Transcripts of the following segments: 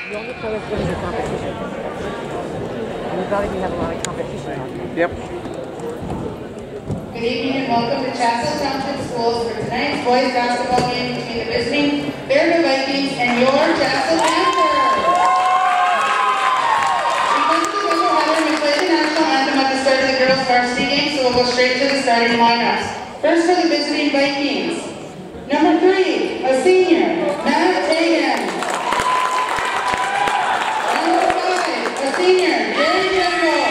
You only play as good as your competition. And you've got to have a lot of competition out there. Yep. Good evening and welcome to Chatsel Township Schools for tonight's boys basketball game between the visiting Fairview Vikings and your Chatsel Panthers. Because of the doubleheader, we play the national anthem at the start of the girls' varsity game, so we'll go straight to the starting lineups. First for the visiting Vikings, number 3, a senior, Matt Hagan. Number 5, a senior, Jerry General.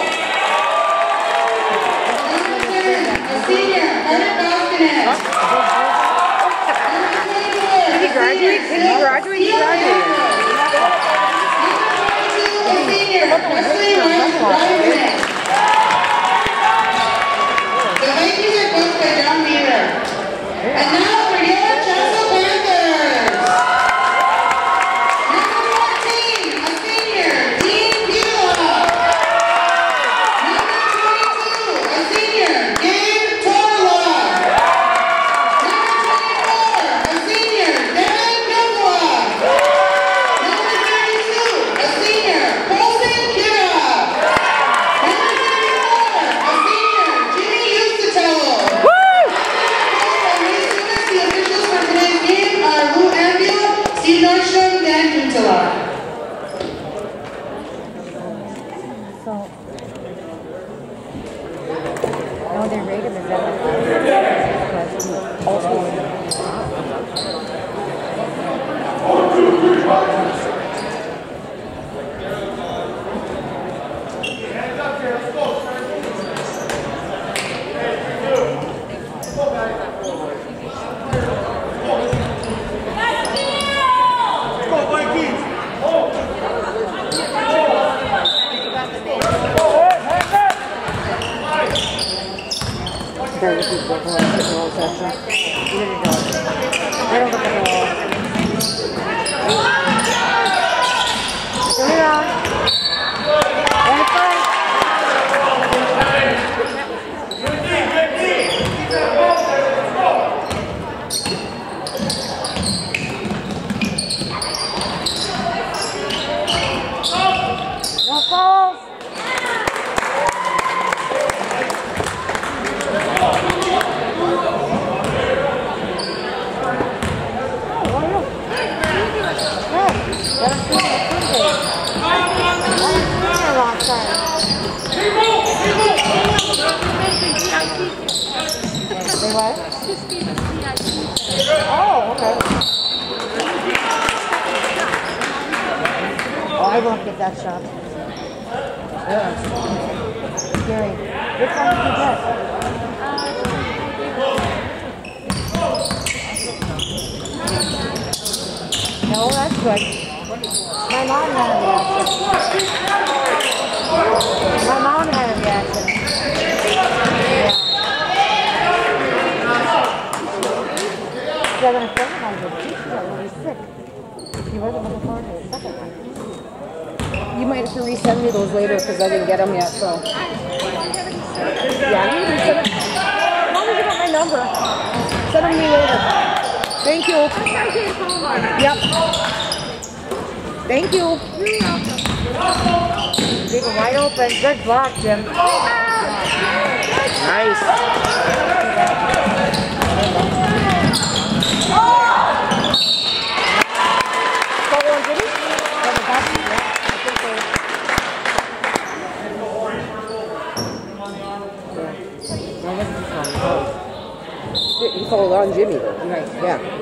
Number 10, a senior, Carter Baskinette. Number 24, Did he graduate? Did he graduate? He graduated. Number 22, a senior, Wesley Ryan. The Vikings are coached by John Beaver. And now for your Chatsel Panthers. Number 14, a senior, Dean Bula. Number 22, a senior, Gabe Torla. Number 24, a senior, Devin Gilboa. Number 32, a senior, Colson Kira. Number 34, a senior, Jimmy Eustatello. The officials for today's game are Lou Ambio, Steve Nordstrom, Dan Kuntala. So, no, they rated him as because he also. I won't get that shot. Gary, which one did you get? No, that's good. My mom had a reaction. My mom had a reaction. Yeah. She's having a friend of mine with teeth got really sick. He wasn't looking forward to the second one. You might have to resend me those later because I didn't get them yet, so. Yeah, you can resend them. As long as you got my number, send them to me later. Thank you. Yep. Thank you. Leave it wide open. Good block, Jim. Nice. He called on Jimmy though. Right. Yeah.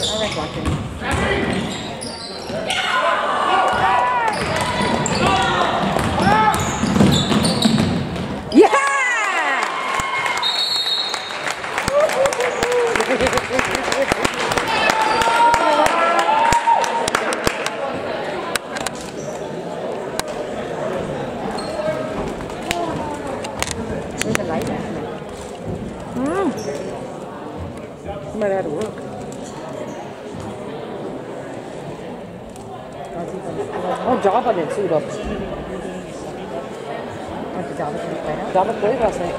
like watching. Yeah! There's a light last night. Might have to work. Oh, Java didn't suit up. What did Java play now? Java played last night.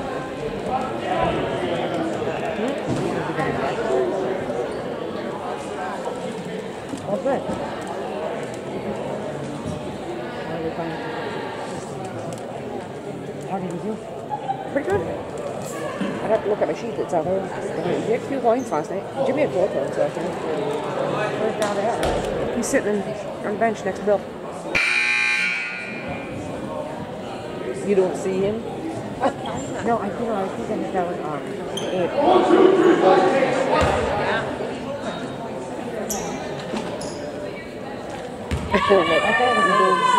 Oh, good. How did he do? Pretty good. I'd have to look at my sheet that's out there. He had a few points last night. Jimmy had 4 points last night. Where's John at? He's sitting on the bench next to Bill. You don't see him? No, I think that was 8. I thought it was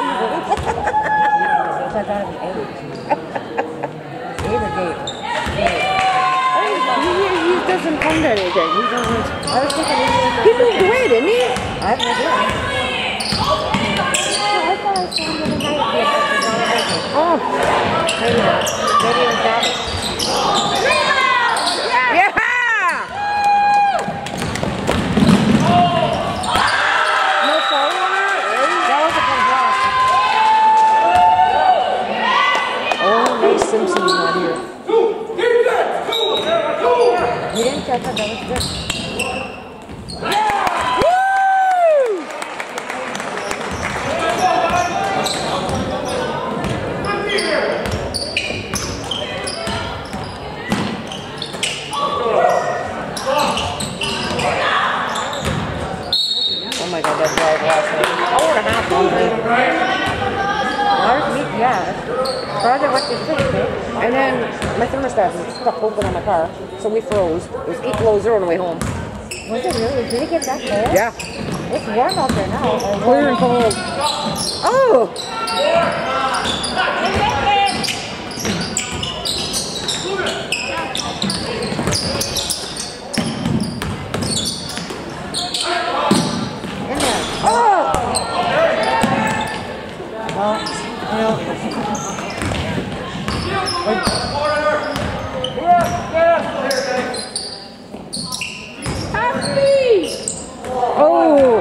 8 or 8. He doesn't come to anything. He doesn't. I was thinking he moved away, didn't he? I have no idea. I thought I saw him the other night. Oh. Maybe it was that. Yeah! No foul on her? That was a good block. Oh, nice. Simpson's not here. He didn't catch it, that was good. Woo! Oh my god, that drive last night. Hour and a half long night. Yeah. Roger went to sleep, and then my thermostat was stuck open on my car, so we froze. It was 8 below 0 on the way home. Was it really? Did it get that cold? Yeah. It's warm out there now. Clear and cold. Oh! In there. Oh! Well, you know. Oh!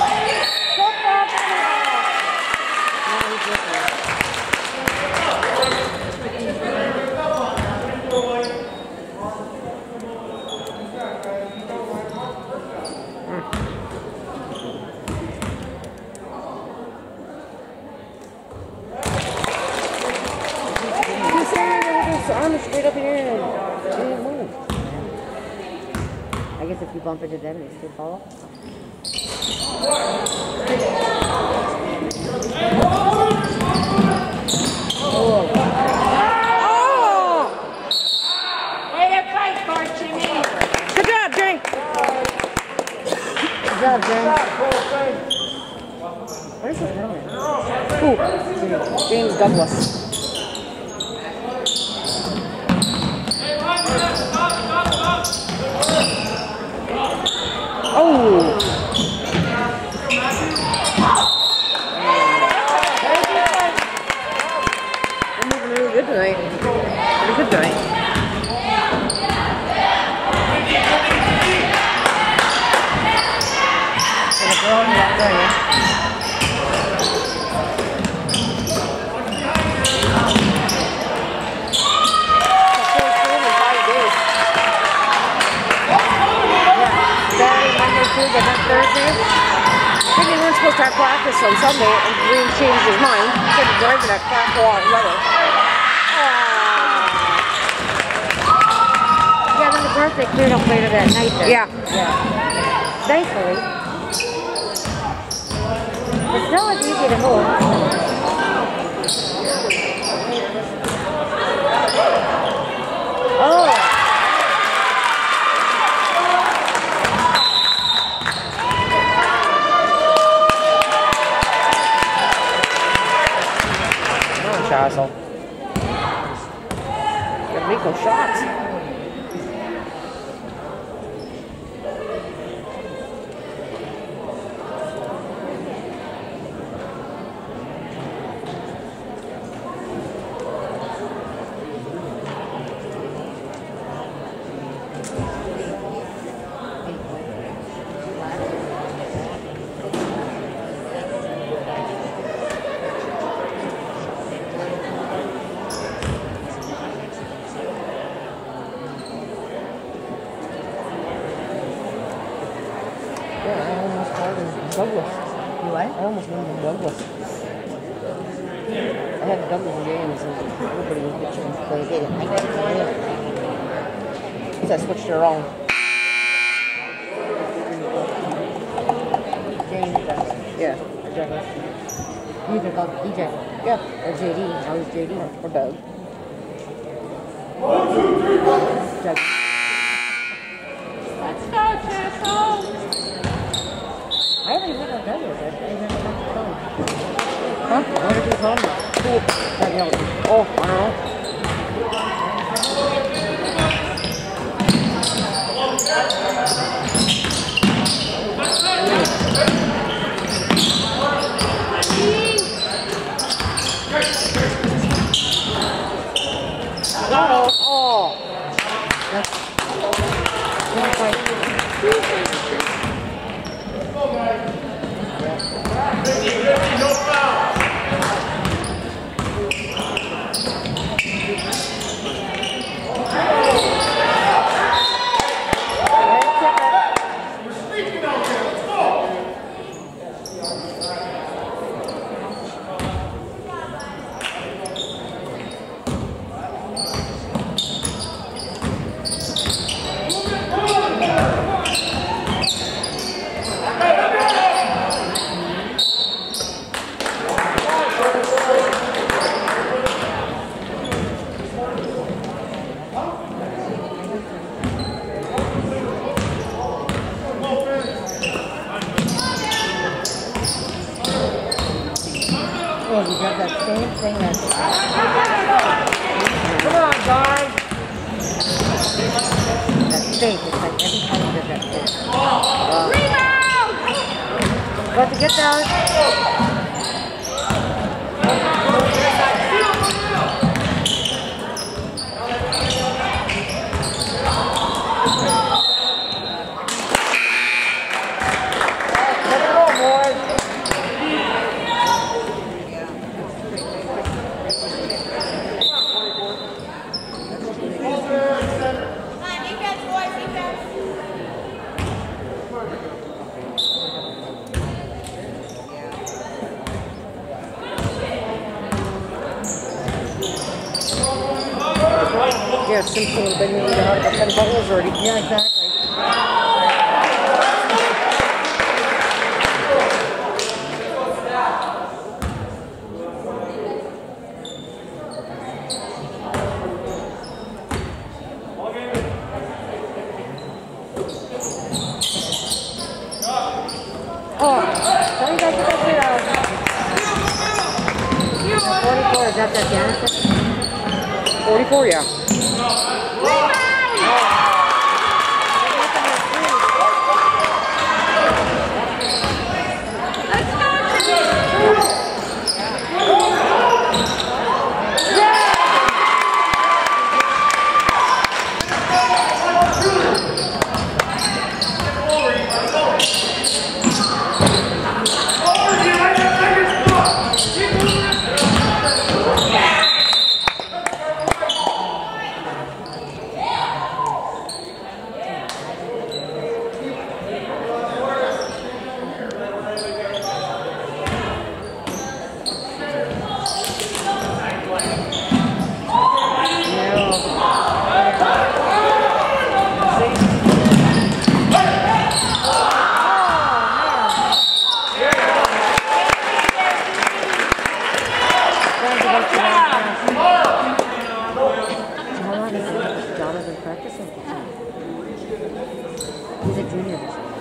Arm straight up in here and didn't move. I guess if you bump into them, they still fall. Oh! Way to fight for it, Jimmy! Good job, Jay! Good job, James. What is his name? Who? James Douglas. Oh! We're moving really good tonight. Pretty good tonight. For the girl in that area. Tuesday, not Thursday. I think they weren't supposed to have practice on Sunday, and Green changed his mind. He said he's driving that crap for all weather. Yeah, then the birthday cleared up later that night then. Yeah. Thankfully. But still, it's easy to move. Oh! Castle. Gotta make those shots. Douglas. You what? I almost named him Douglas. I had Douglas in games and everybody was bitching. So you did it. I got it. Because I switched it wrong. James Douglas. Yeah. Douglas. You could call DJ. Yeah. Or JD. I was JD. Or Doug. Doug. Let's go, Castle. I haven't even heard of Douglas. I haven't even heard of Douglas. Huh? What did you tell me? Oh, I don't know. Oh. Oh, you got that same thing as... Come on, guard. That face, it's like every time you did that face. Rebound! Got to get those. Yeah, Simpson would have been able to have the 10 bubbles already. Yeah, exactly. Oh, tell you guys what I 44, is that Janice? 44, yeah. He's a junior this year.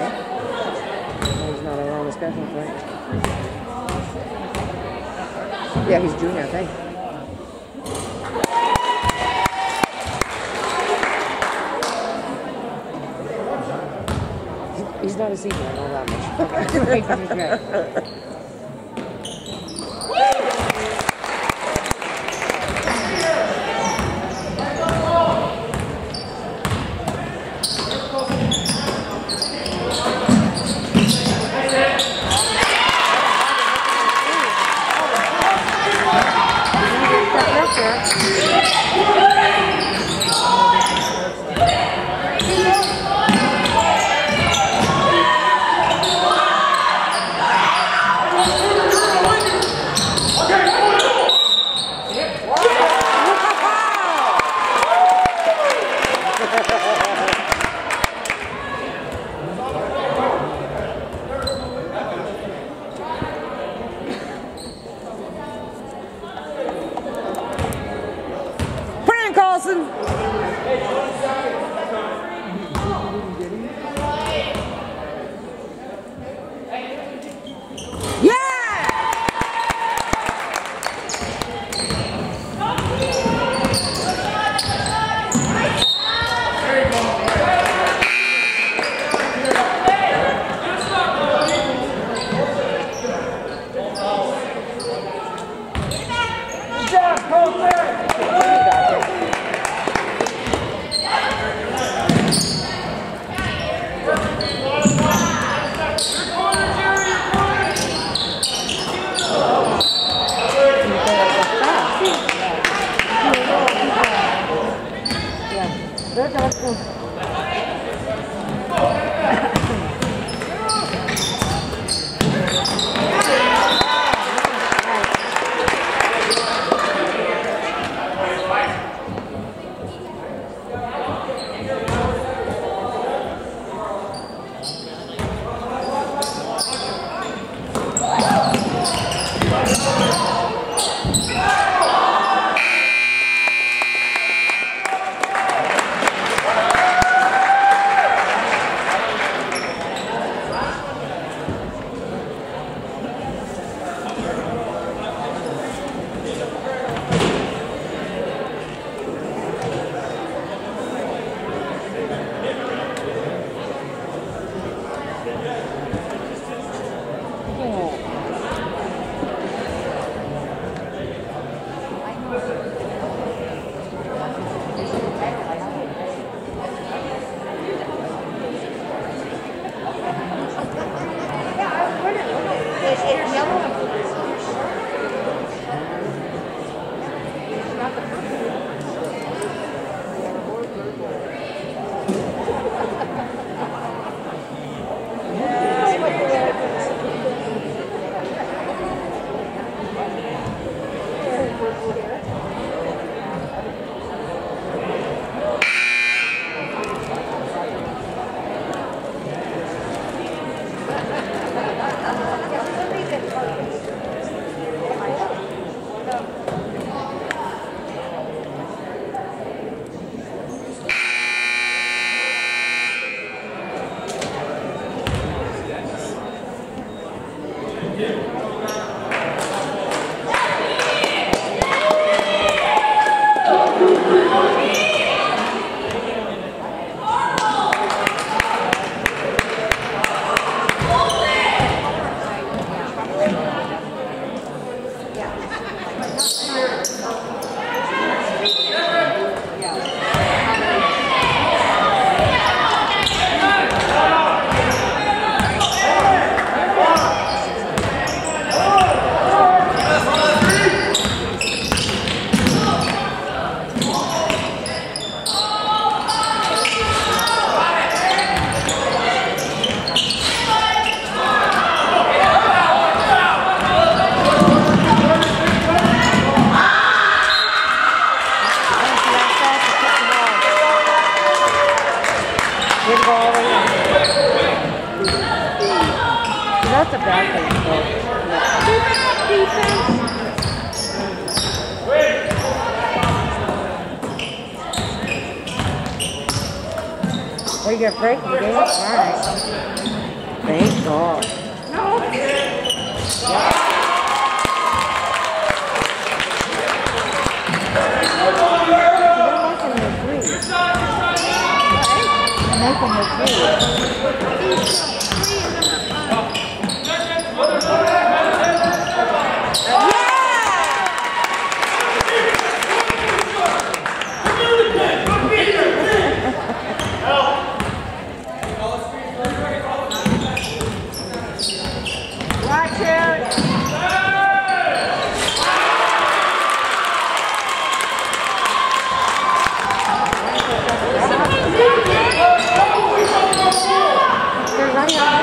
He's not around the schedule, right? Yeah, he's junior, I think. He's not a senior, I know that much. That's a bad thing, though. Are you gonna break the game? Alright. Thank God. Nathan was too. Watch it. They're running out.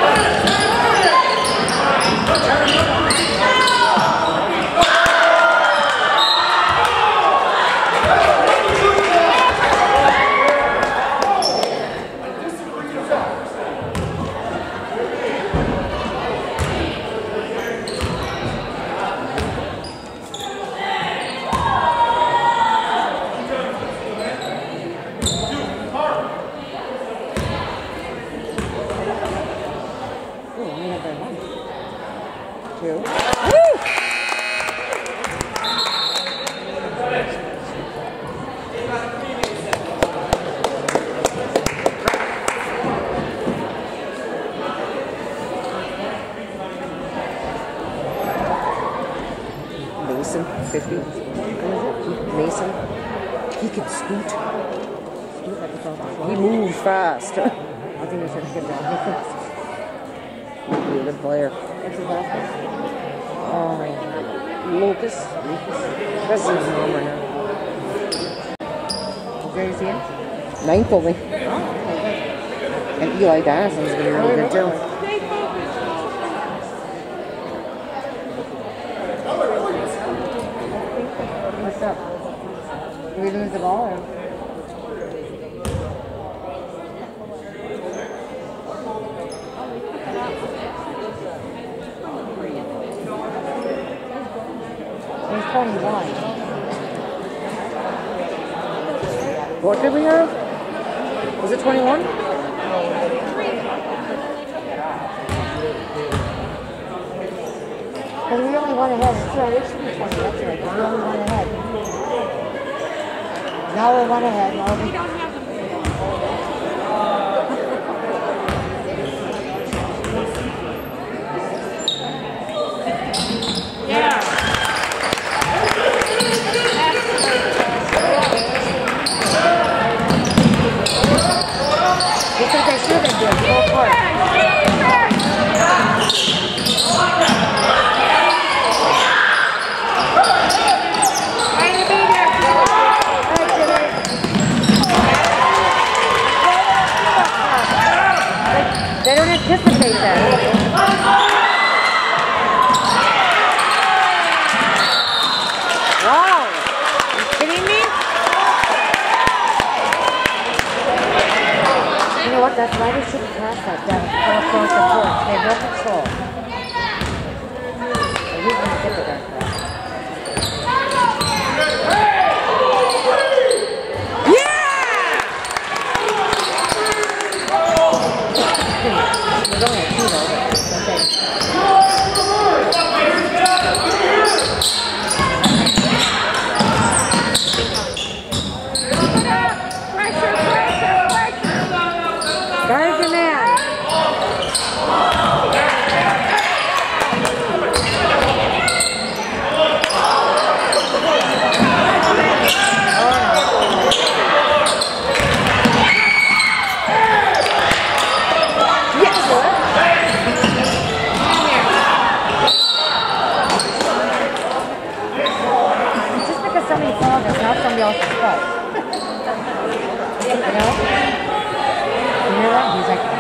Mason, 50. Mason. He could scoot. He moves fast. I think he's going to get down. He'd be a good player. What's his last name? Lucas. That's his number now. Where is he in? Ninth only. Oh, okay. And Eli Dennison's been really good too. What's up? Do we lose the ball or? He's 21. What did we have? Was it 21? Because we only went ahead. Sorry, it should be 20. That's right. We only went ahead. Now we're one ahead. Now we don't have It's like they should have been doing full court. They don't anticipate that. Wow! Are you kidding me? You know what? That's why they shouldn't pass that down across the court. They have no control. Or who's going to get the back pass? There's only a few though, but okay. Guard your man. Somebody followed us, not somebody else's fault. You know? You hear that? He's like,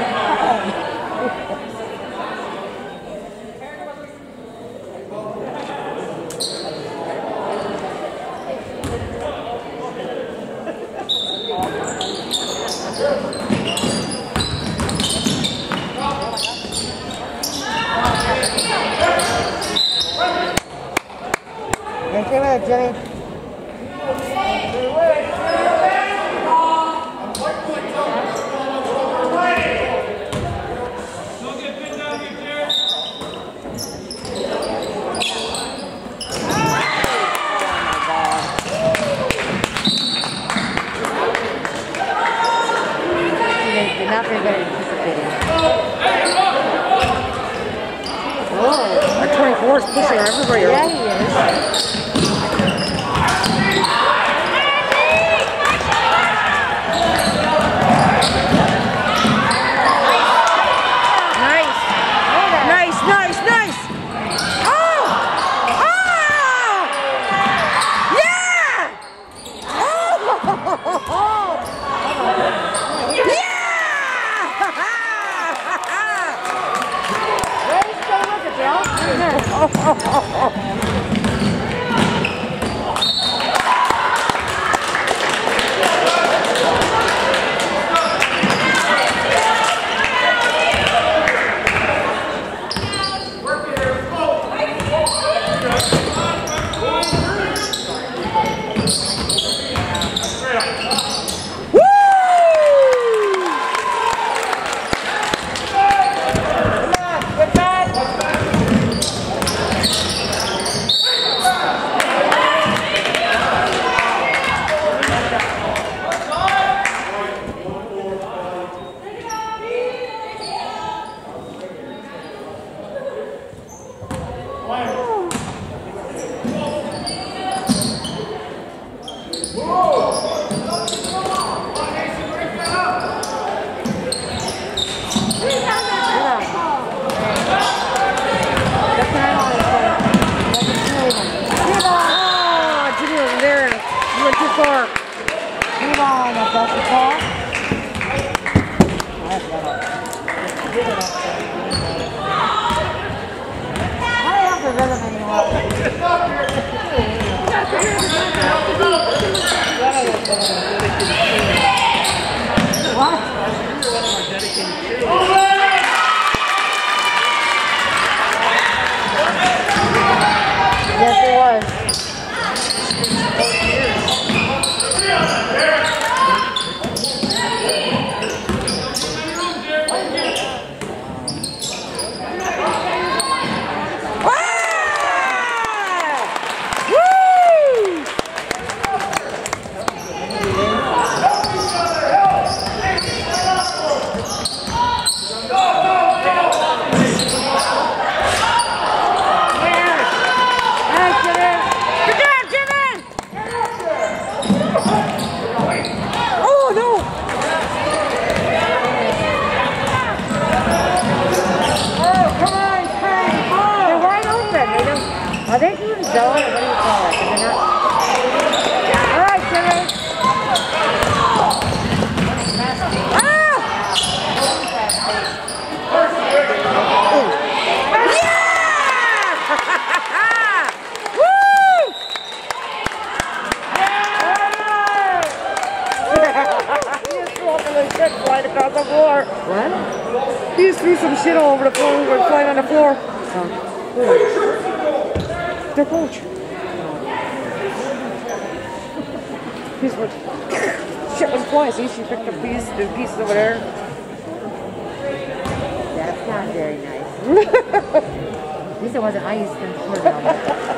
Get with it, Jimmy. Now Moore's pushing everybody Yeah, around. he is. Nice. Nice, nice, nice. Oh! Oh! Yeah! Oh! Yeah! Ready to stay with it, Bill? Oh, Jimmy wasn't there. You went too far. Move on, if that's the call. I don't have the rhythm anymore. What? Yes, it was. Woo! Good job, Jimmy! Oh, no! They're wide open. They don't. Are they doing zone or what do you call it? They're not. All right, Jimmy. Flying across the floor. What? He just threw some shit all over the floor. We were flying on the floor. Their coach. He's what? Shit was flying. See, she picked up the pieces over there. That's not very nice. At least it wasn't ice and poured on it.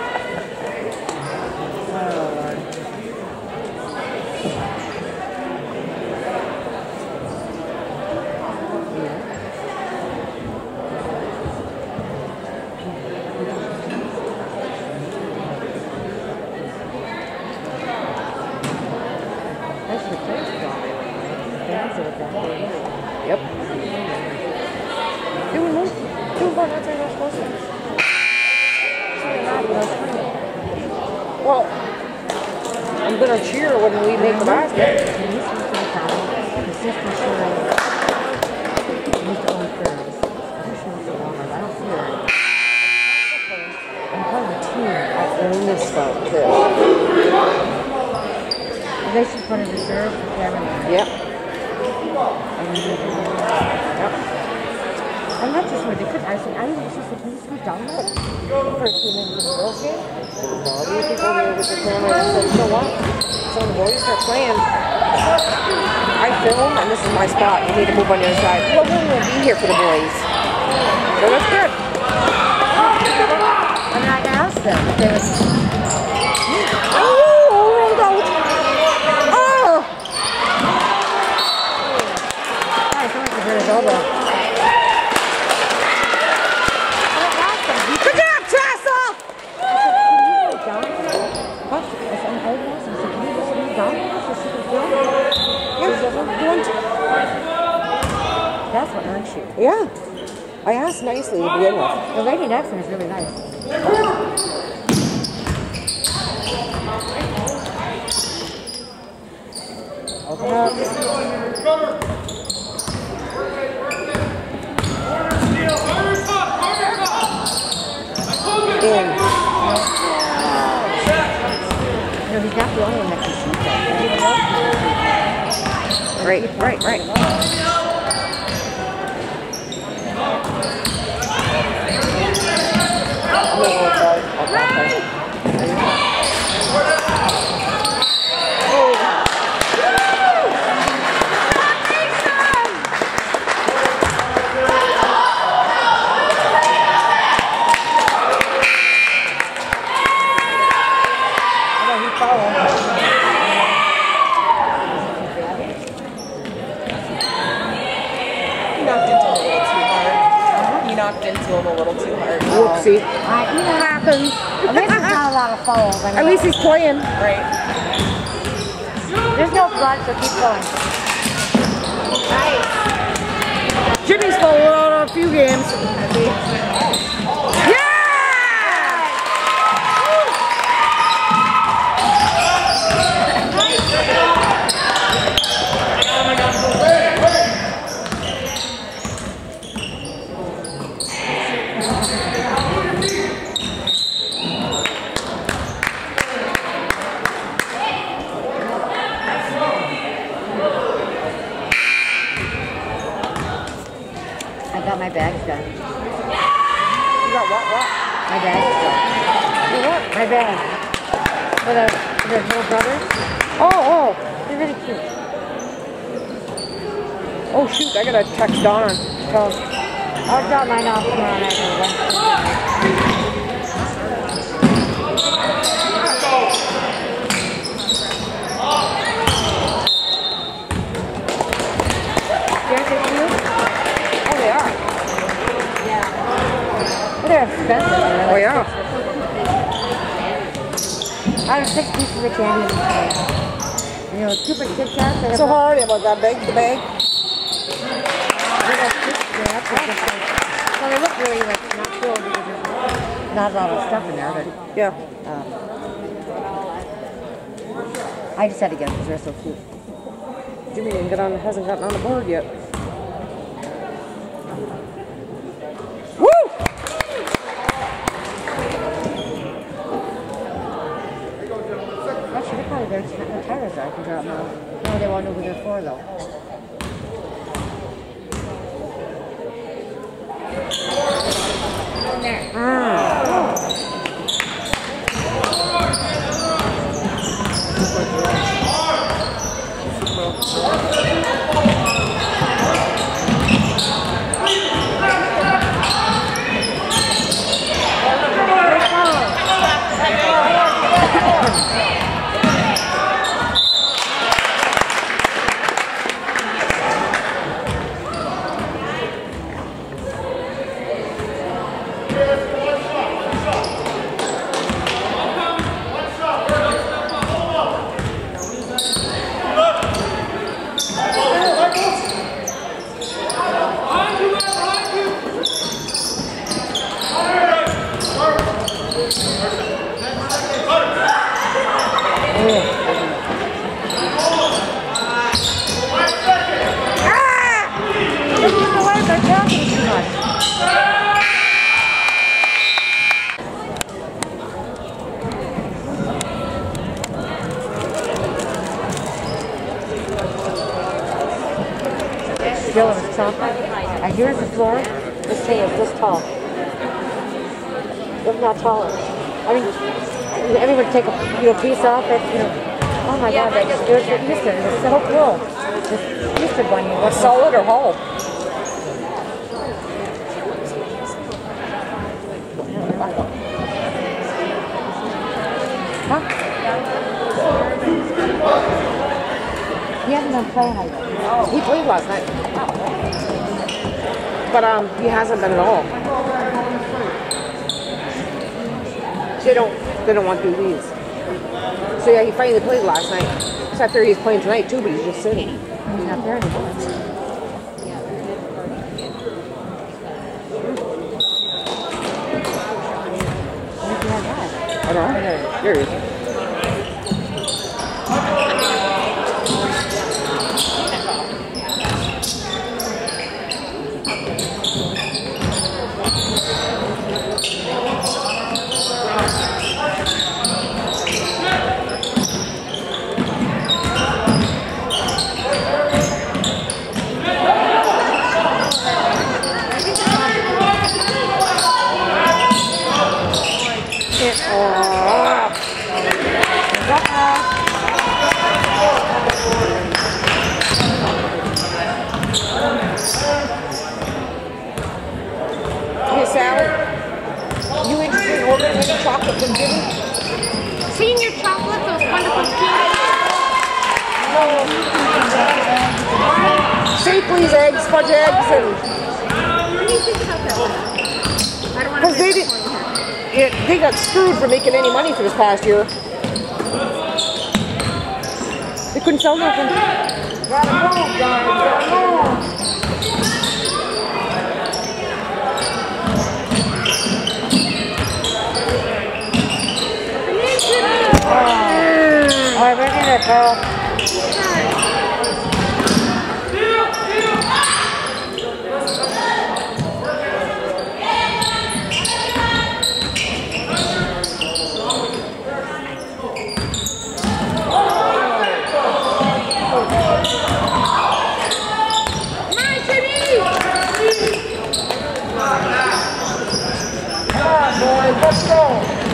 That's the first one. Fans are that. Yep. They were moving. They were going outside our supposed to. Well, I'm gonna cheer when we make the basket. The sister sure used to own firms. I think she wants to Walmart. I don't see her. I'm part of the team. And this spot too. They should put a reserve for cameraman. Yep. Yep. I'm not just sure they could. I didn't know she said, can you scoot down there? For a 2 minutes of the girls game? All these people here with the camera and said, you know what? So when the boys start playing, I film and this is my spot. You need to move on the other side. Well, we won't be here for the boys. So that's good. I mean, I asked them if they would. Oh, rolled out. Oh! I someone could hurt his elbow. Good job, Tress! I asked nicely to begin with. The lady next to him is really nice. Open up. In. No, he's not the only one that can shoot that. Right. Into him a little too hard. Whoopsie. It happens. At least there's not a lot of fouls. At least he's playing. Right. There's no blood, so keep going. Jimmy's fouled out on a few games. Yeah! I got my bags done. You got what? My bags done. You what? My bag. For the little brothers. Oh. They're really cute. Oh shoot, I gotta text Donna. So, I'll drop mine off tomorrow night anyway. Oh, they are. They're expensive. Oh, yeah. Out of 6 pieces of candy. You know, stupid Kit Kats. So hard about that bag, the bag. Well, they look really like not cool because there's not a lot of stuff in there, but Yeah. I just had to get them because they're so cute. Jimmy hasn't gotten on the board yet. Woo! Actually, they're probably their tires are. I can drop them off. No, they won't know who they're for though. Still in the top. And here's the floor. This thing is this tall. If not taller. I mean, everyone take a piece off it. You know. Oh my God! There's the Eastern. It's so cool. This Eastern one. A solid or whole? Huh? He hasn't been playing like that. He played last night. But he hasn't been at all. They don't want to do these. So yeah, he finally played last night. So I figured he's playing tonight too, but he's just sitting. He's not there anymore. I know. There he is. Hey, Sally, you interested in ordering any chocolate from Jimmy? Senior chocolate, those wonderful candies. Shapley's eggs, fudge eggs, and What do you think about that one? I don't want to because they got screwed for making any money for this past year. They couldn't sell nothing. Gotta move, guys. Gotta move. All right, bring it up, Carl. Let's go.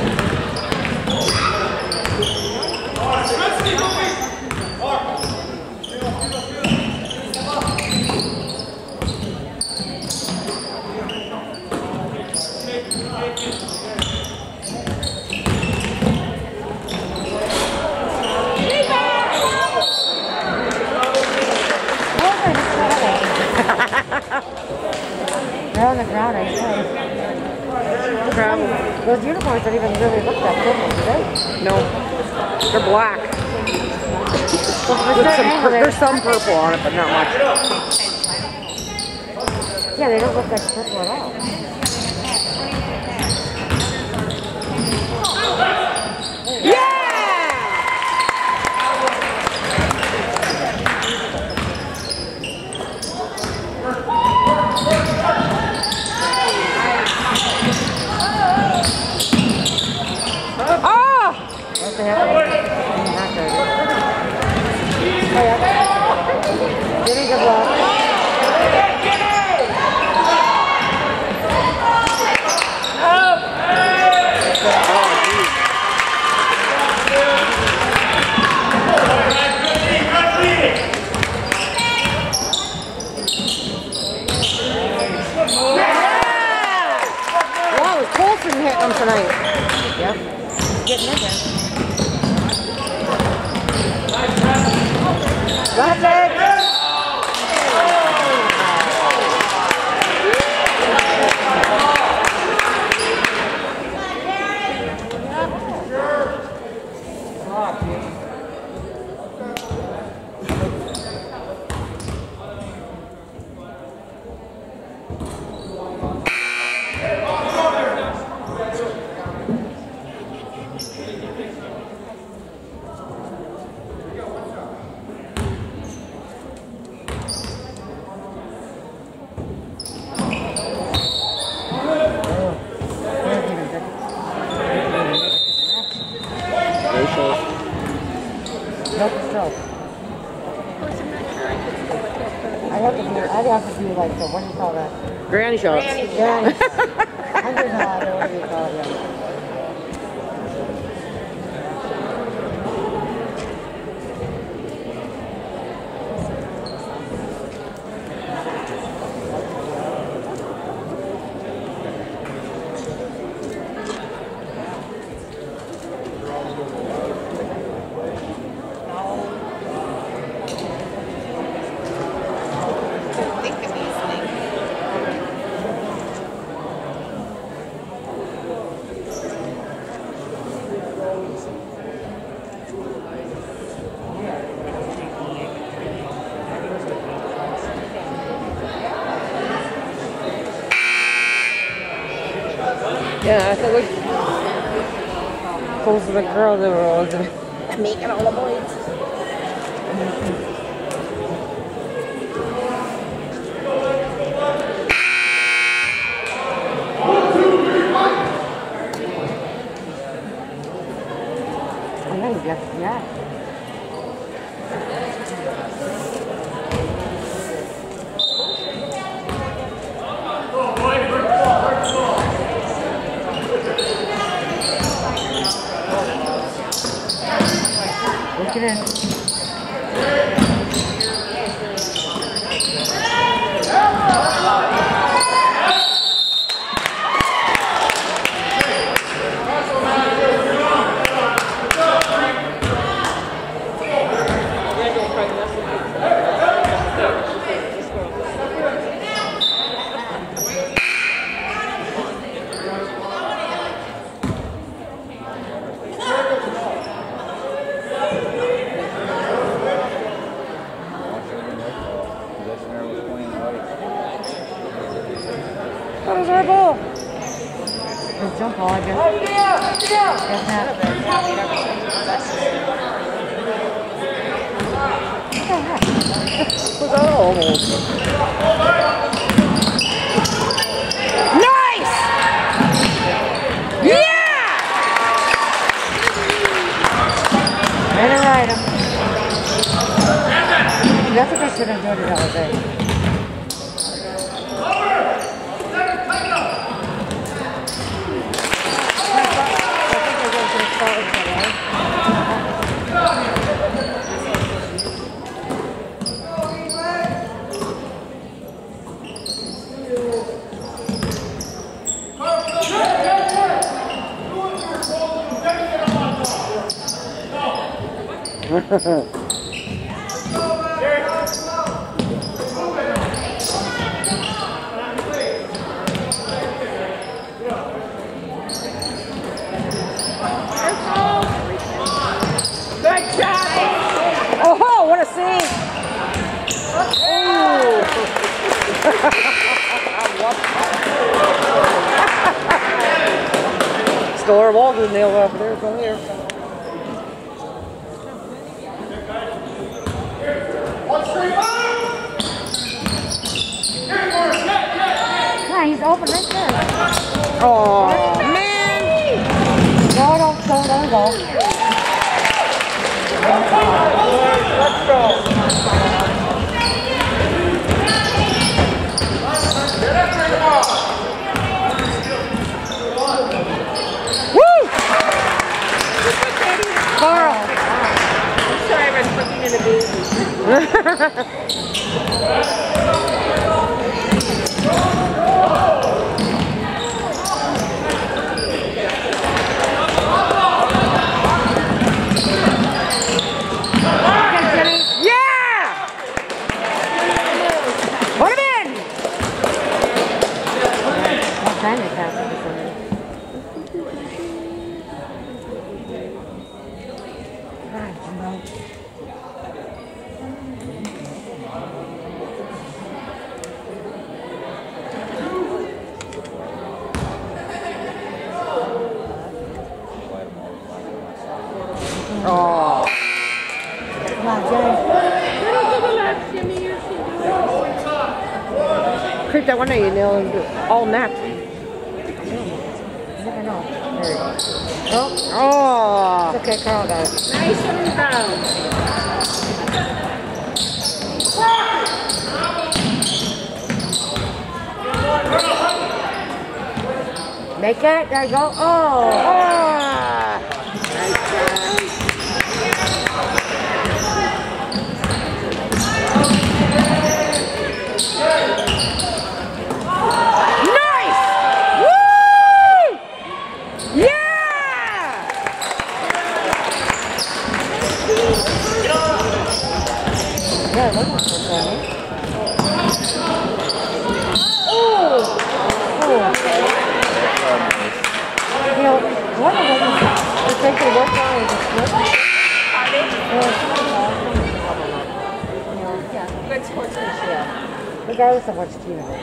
They're on the ground, I say. Those uniforms don't even really look that purple, do they? No, they're black. There's some purple on it, but not much. Yeah, they don't look like purple at all. What the hell? Jimmy's a block. Wow, it was Colson hitting them tonight. Yep. Getting in there. That's it. I'd have to do like the, what do you call that? Granny shots. Granny shots. I don't know what do you call it. Yeah, I thought we... Those are the girls that were always Making all the boys. Yeah. Look at it. That was our ball. Good jump ball, I guess. Was that almost? Nice! Yeah! Right or right. That's what they should have done it all day. Oh, what a save! Store Walden nailed off there from here. Yeah, he's open right there. Oh man! No, don't go. Let's go. Woo! Carl. I'm sorry I was looking at a baby. Oh. Come on, Jay. Creep that one day, you nail and all net. Never know. There you go. Oh. It's okay, Carl got it. Nice rebound. Make it. There you go. Oh. Nice! Woo! Yeah! Yeah, look at this one. You know, one of them is taking work on is a slip. Good sportsmanship. Yeah. Regardless of which team it is.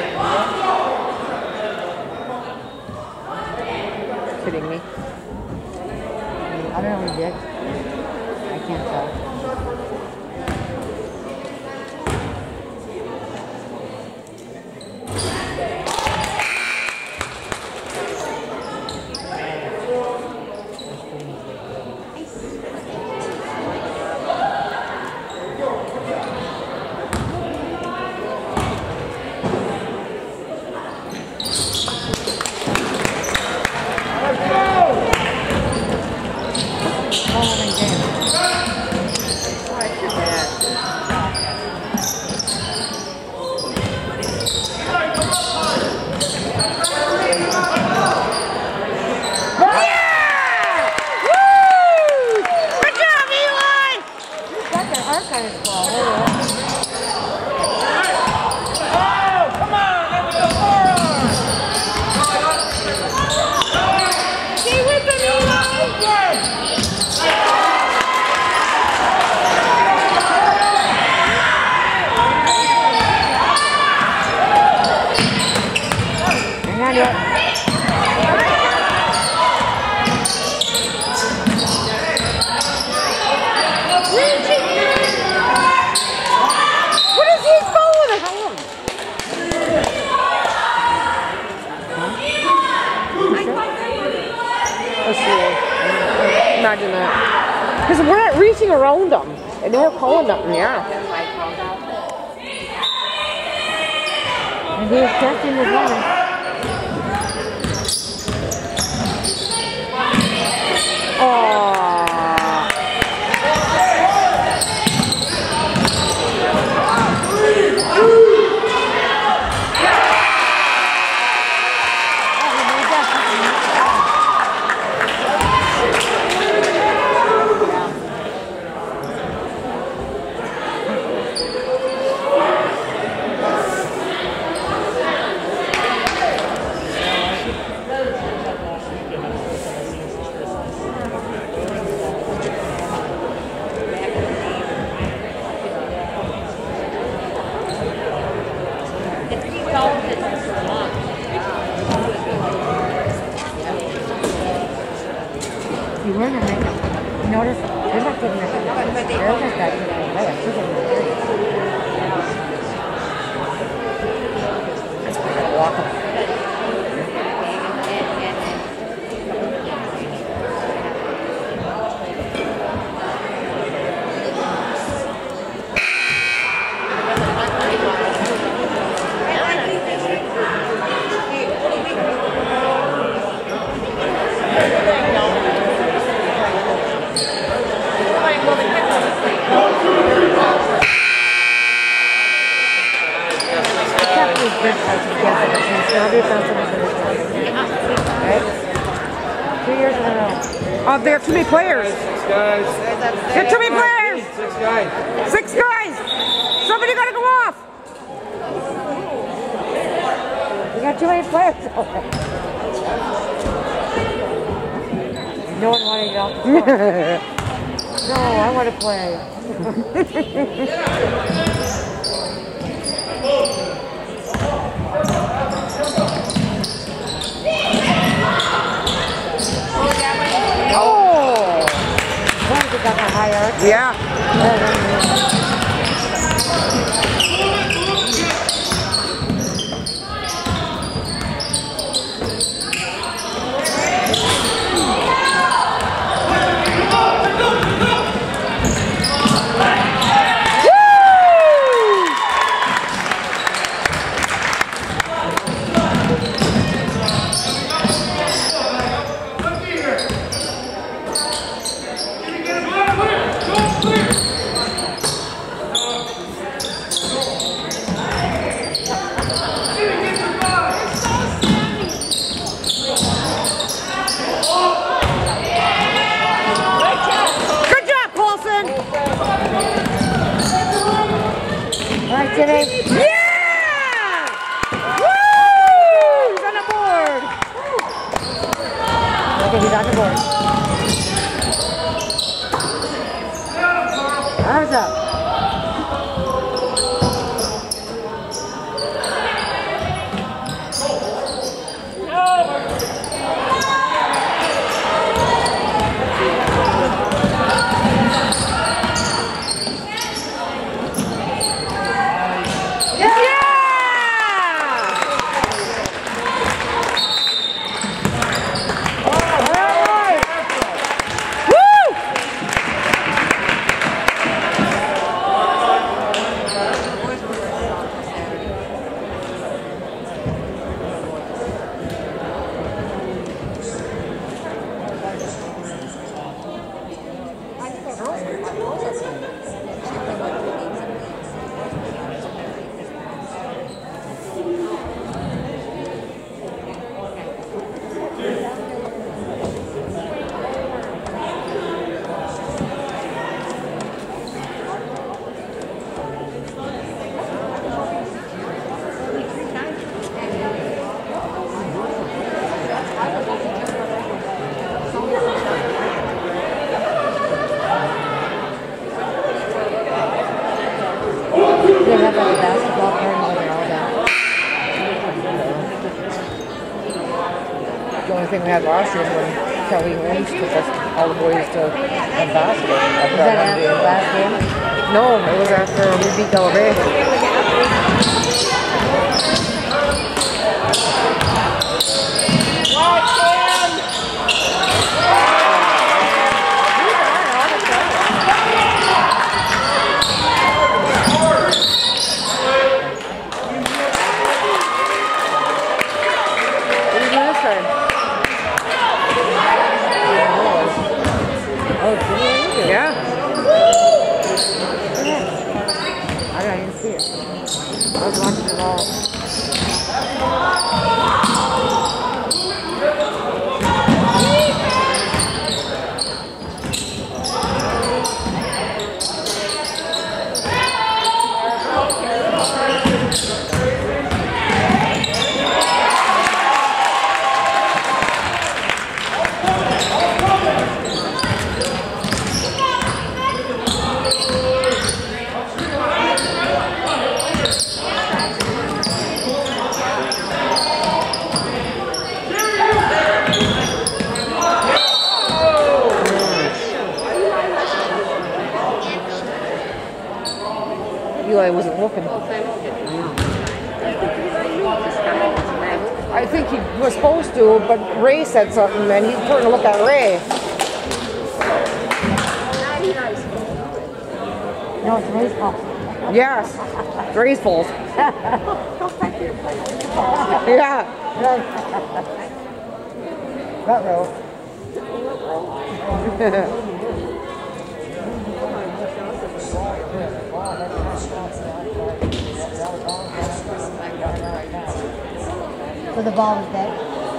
Kidding me? I don't know who did. I can't tell. Imagine that. Because we're not reaching around them. And they're calling nothing, yeah. And he was testing his runner. You weren't a makeup. You notice they're not getting that. They're not that good. She's getting the That's why I gotta walk them. Right? 2 years in a row. Oh, they have too many players. 6 guys. There are too many players. 6 guys. 6 guys. Somebody gotta go off. We got too many players. No one wanted to get off the floor. No, I want to play. Oh! Glad you got that high arc. Yeah. Right, Jimmy? Yeah! Woo! He's on the board. Okay, he's on the board. Arms up. the only thing we had last year when Kelly Holmes took us, all the boys to Ambassador. Was that after the last game? No, it was after we beat Del Rey. Yeah. I didn't see it. I was watching it all. Eli wasn't looking. I think he was supposed to, but Ray said something, and he's turned to look at Ray. No, it's Ray's fault. Yes, it's Ray's fault. Yeah. Front row. So the ball was dead?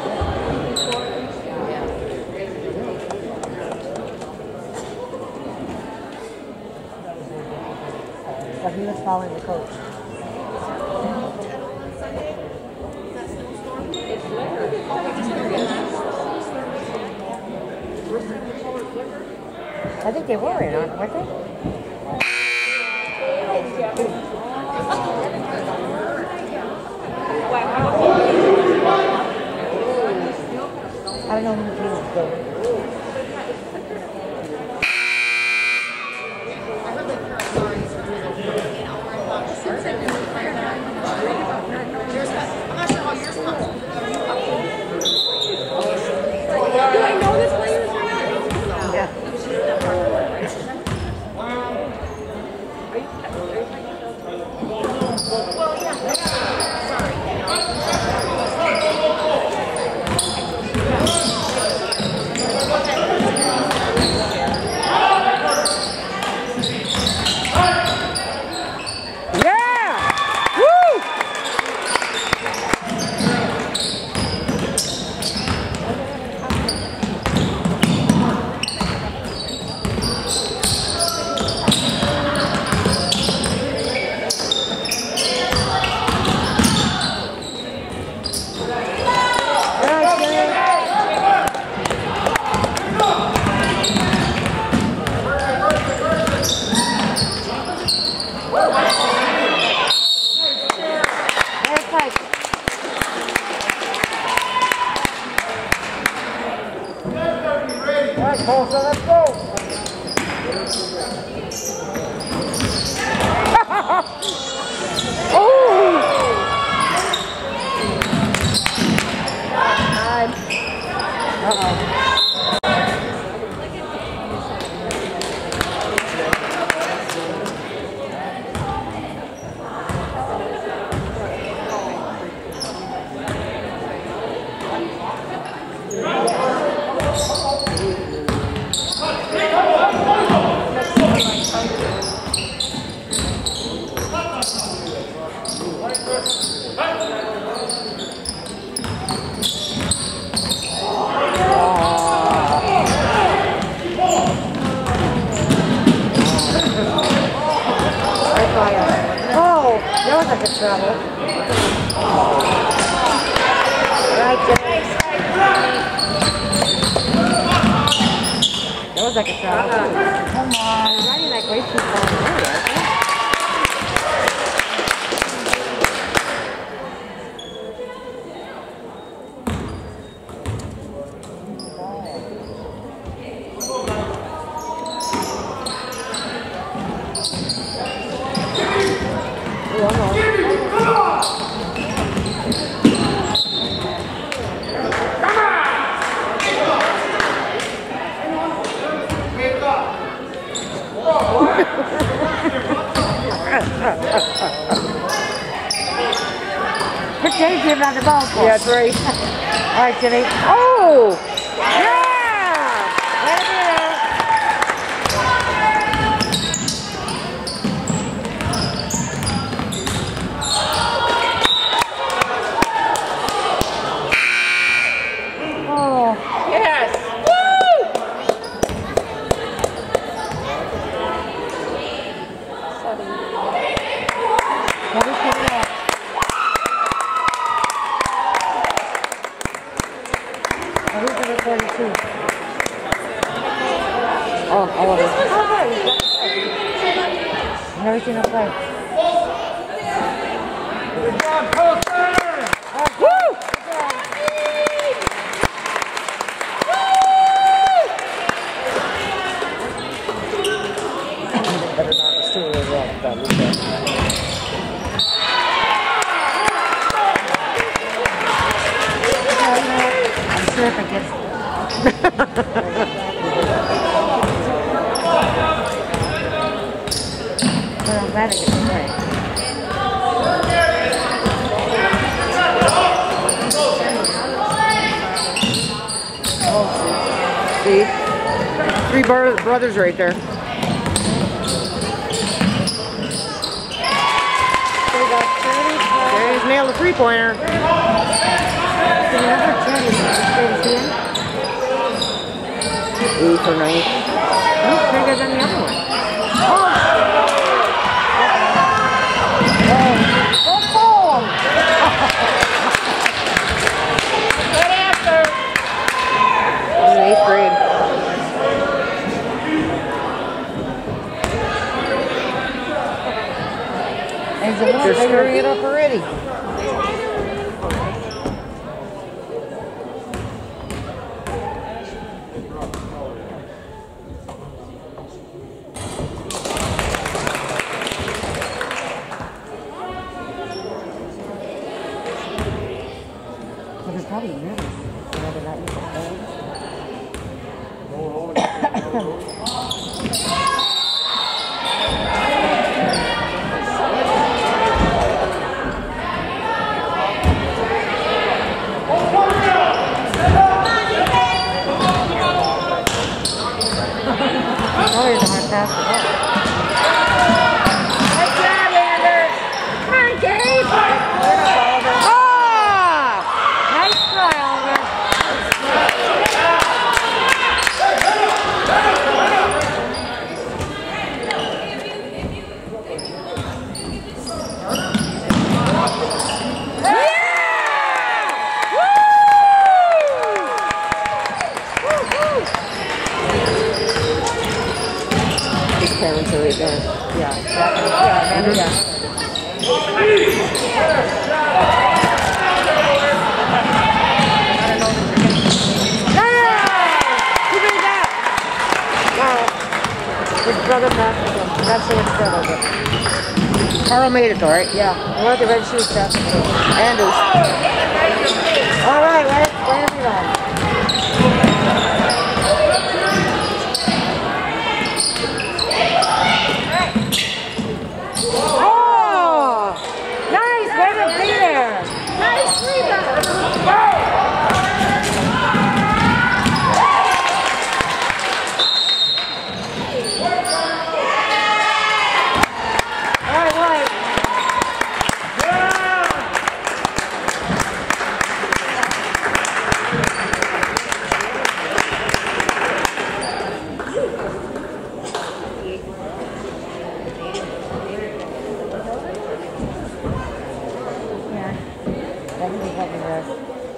So he was following the coach. I think they were in on it, weren't they? I don't know who he was going. came down the ball for. Yeah, that's right. All right, Jimmy. Oh! Yeah! Let it be there. Oh. Yes! Let me pick it up. Oh, he's number 42. Oh, I love it. Never seen him play. Woo! Better not be still as well. That was I'm sure if it gets. But I'm glad it gets play. See? Three brothers right there. There he's nailed a three-pointer. The number 10 is in. 8 for 9. Oh, bigger than the other one. In 8th grade. They're stirring it up already. Well, they're probably nervous. You know, they're not used to playing. Oh, here's a hard pass. Good job, Anders. Come on, Gabe. Ah! Nice try, Oliver. His parents are right there. Yeah, exactly. Yeah. Who made that? His brother passed him. That's his brother. But Carl made it though, right? yeah, I want the red shoes passed him. Anders. All right, let it be on. Oh! Nice, way to be there. Nice rebound. All right, White. Yeah, definitely helping us.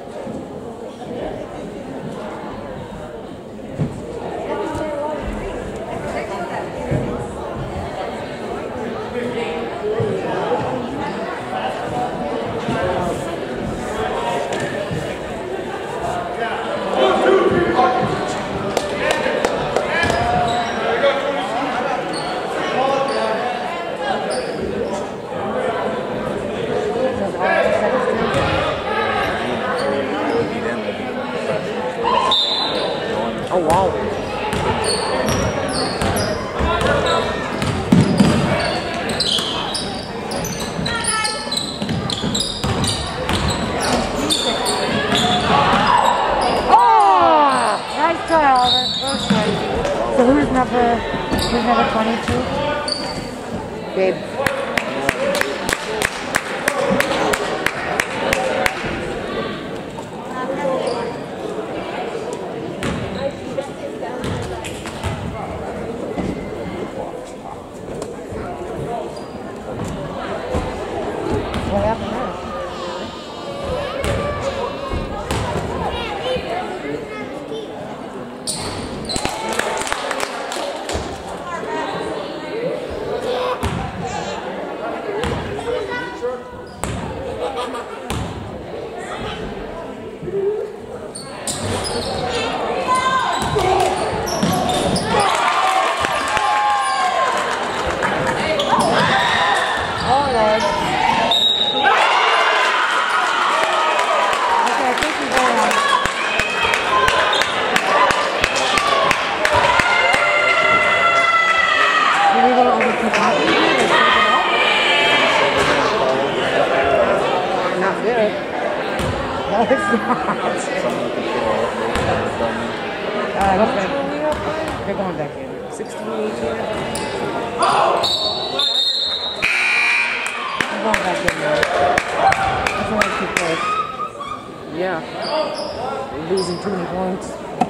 Oh, wow. have a 22? Babe. What happened there? Not good. No, it's not. Okay. They're going back in. 16, 18. They're going back in there. That's only 2 plays. Yeah. We're losing too many points.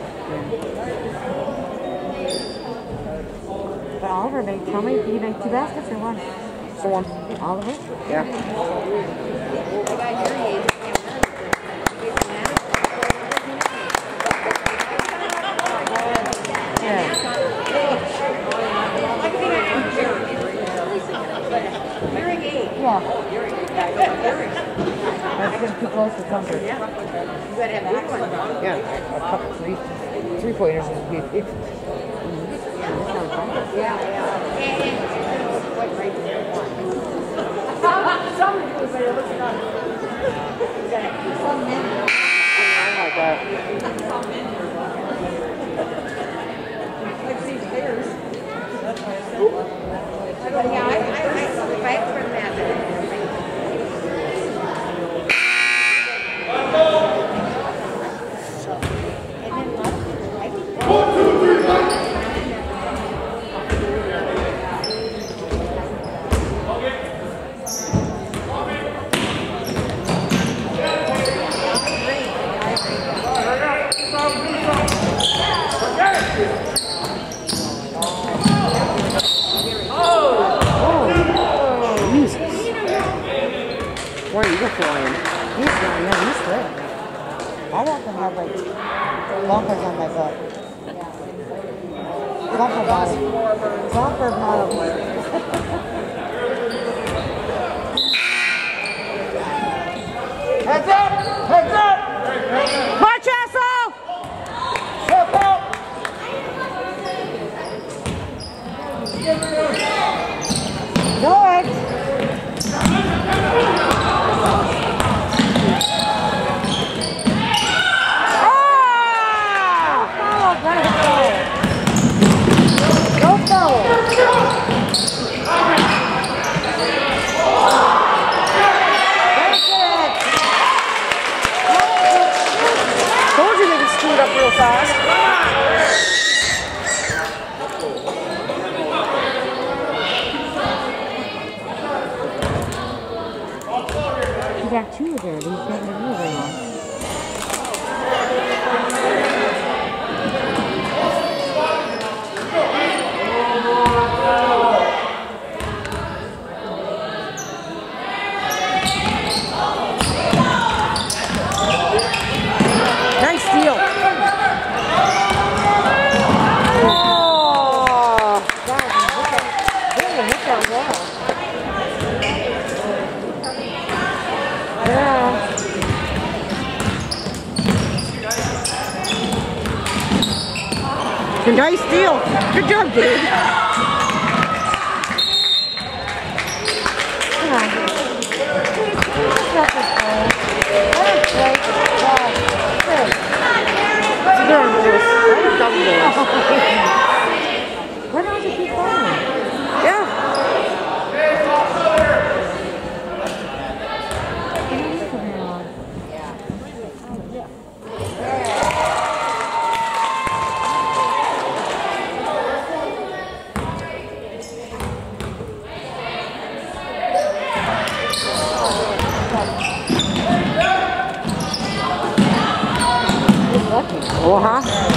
But Oliver made, tell me, did he make 2 baskets or 1? For one. Oliver? Yeah. Yeah. That's getting too close for comfort. Yeah. A couple three-pointers is big. Why are you flying? He's good. I want to have like bumpers on my butt. Bumper bottom. Bumper bottom. Heads up! Heads up! March, asshole! Step up! Do it! Told you they could screw it up real fast. You got 2 there. These don't move very long. Nice steal. Oh, God, really hit that well. yeah. Nice steal. Good job, dude. Come on. Not this ball. That is great. God. Good. They're on Lewis. Double Lewis. Why don't you keep going? Yeah. Uh-huh.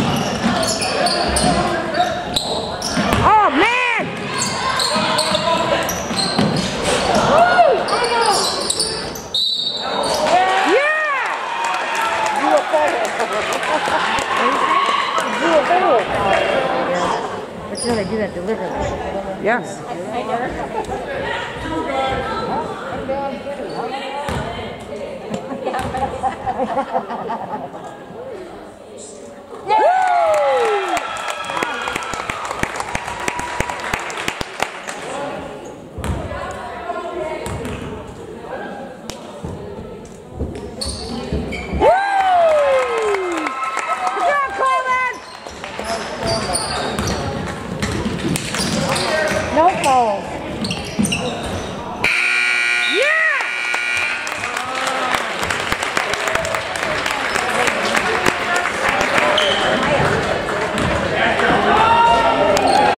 Oh, man! Yeah! Do a photo. Do a photo. Yeah. But you know they do that deliberately. Yes. No falls.